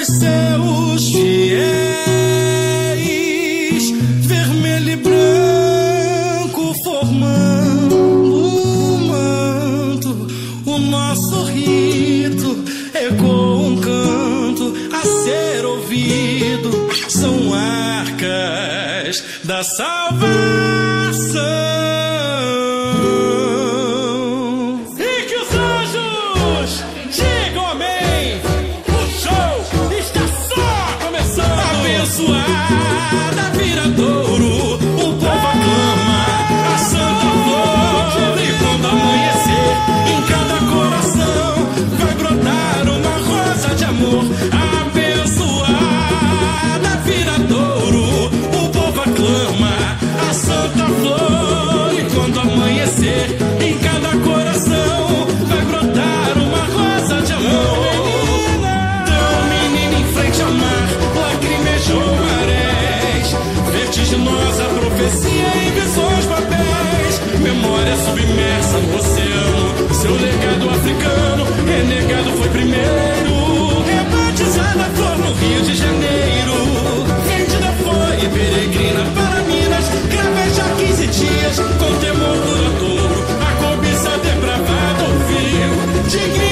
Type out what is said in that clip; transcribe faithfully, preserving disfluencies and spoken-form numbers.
seus fiéis, vermelho e branco formando um manto. O nosso rito ecoa um canto a ser ouvido. São arcas da salvação. Abençoada Viradouro, o povo aclama a santa flor. E quando amanhecer, em cada coração vai brotar uma rosa de amor. Abençoada Viradouro, o povo aclama a santa flor. E quando amanhecer, em cada coração vai brotar uma rosa de amor. Tão menina em frente ao mar, lacrimejou marés, vertiginosa profecia em visões papéis, memória submersa no oceano, seu legado africano, renegado foi primeiro, rebatizada flor no Rio de Janeiro, vendida foi peregrina para Minas, craveja quinze dias, com temor duradouro, a cobiça depravada ouviu, digna